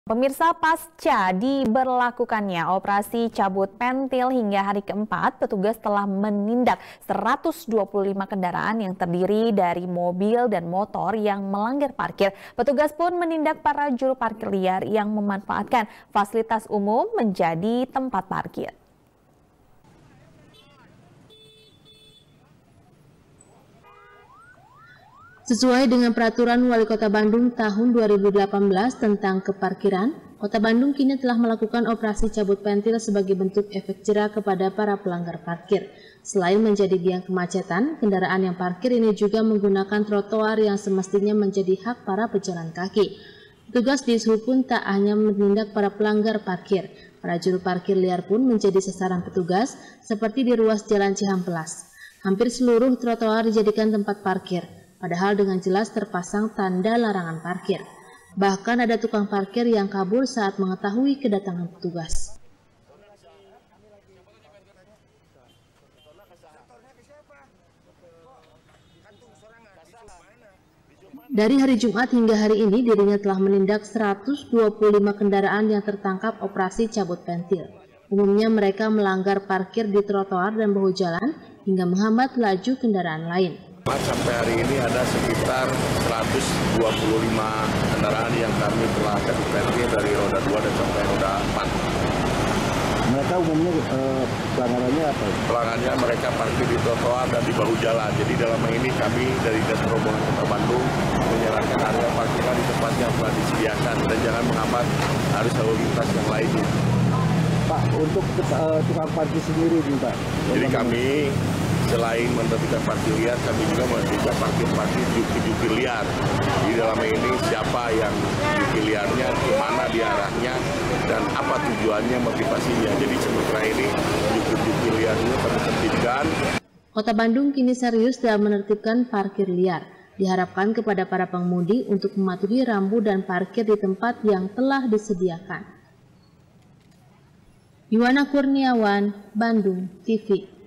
Pemirsa, pasca diberlakukannya operasi cabut pentil hingga hari keempat, petugas telah menindak 125 kendaraan yang terdiri dari mobil dan motor yang melanggar parkir. Petugas pun menindak para juru parkir liar yang memanfaatkan fasilitas umum menjadi tempat parkir. Sesuai dengan peraturan Wali Kota Bandung tahun 2018 tentang keparkiran, Kota Bandung kini telah melakukan operasi cabut pentil sebagai bentuk efek jera kepada para pelanggar parkir. Selain menjadi biang kemacetan, kendaraan yang parkir ini juga menggunakan trotoar yang semestinya menjadi hak para pejalan kaki. Petugas di Dishub pun tak hanya menindak para pelanggar parkir, para juru parkir liar pun menjadi sasaran petugas seperti di ruas Jalan Cihampelas. Hampir seluruh trotoar dijadikan tempat parkir, padahal dengan jelas terpasang tanda larangan parkir. Bahkan ada tukang parkir yang kabur saat mengetahui kedatangan petugas. Dari hari Jumat hingga hari ini, dirinya telah menindak 125 kendaraan yang tertangkap operasi cabut pentil. Umumnya mereka melanggar parkir di trotoar dan bahu jalan hingga menghambat laju kendaraan lain. Sampai hari ini ada sekitar 125 kendaraan yang kami telah cabut pentil dari roda 2 dan sampai roda 4. Mereka umumnya pelanggarannya apa? Pelanggarannya mereka parkir di trotoar dan di bahu jalan. Jadi dalam hal ini kami dari Dinas Perhubungan Kota Bandung menyarankan area parkiran di tempat yang telah disediakan dan jangan menghambat arus lalu lintas yang lainnya. Pak, untuk tukang parkir sendiri nih Pak? Jadi kami selain menertibkan parkir liar, kami juga menertibkan parkir jukir liar. Di dalam ini siapa yang jukir liarnya, kemana diarahnya, dan apa tujuannya, motivasinya. Jadi sementara ini jukir liarnya kami tertibkan. Kota Bandung kini serius dalam menertibkan parkir liar. Diharapkan kepada para pengemudi untuk mematuhi rambu dan parkir di tempat yang telah disediakan. Yuwana Kurniawan, Bandung TV.